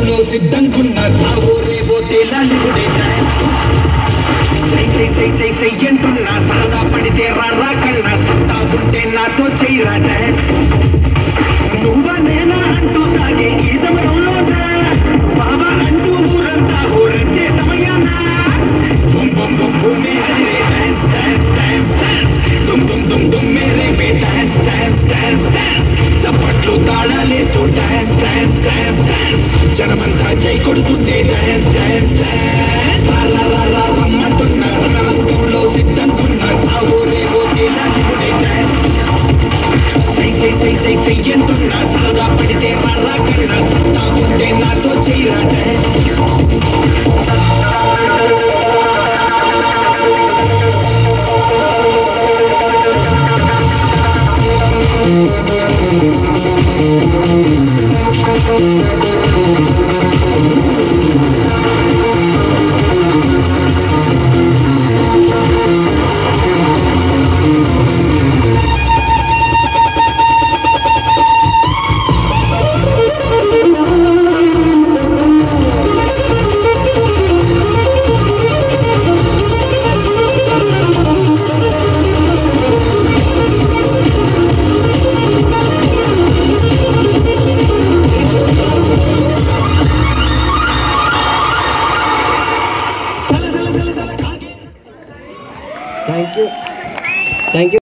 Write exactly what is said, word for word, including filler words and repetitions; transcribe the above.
రంగంలో సిద్ధంకున్న చావో రేవో తేలాలి సై సై సై సై సై అంటున్నా సరదా పడితే రారా కన్నా సత్తా ఉంటే నాతో చేయరా డాన్స్ నువ్వా నేనా అంటూ సాగే ఈ సమయంలోనా బాబా అంటూ ఊరంతా ఊరంటే సమయాన బుమ్ బుమ్ బుమ్ బుమ్ మేరే డాన్స్ డాన్స్ డాన్స్ డాన్స్ దుమ్ దుమ్ దుమ్ దుమ్ మేరే బే డాన్స్ డాన్స్ డాన్స్ డాన్స్ చప్పట్లు తాళాలేస్తూ డాన్స్ డాన్స్ డాన్స్ డాన్స్ జనమంతా జై కొడుతుంటే డాన్స్ డాన్స్ డాన్స్ రమ్మంటున్న రంగంలో సిద్ధంకున్న చావో రేవో తేలాలి డాన్స్ సై సై సై సై సై అంటున్నా సరదా పడితే రారా కన్నా సత్తా ఉంటే నాతో చేయరా dance Thank you. Thank you.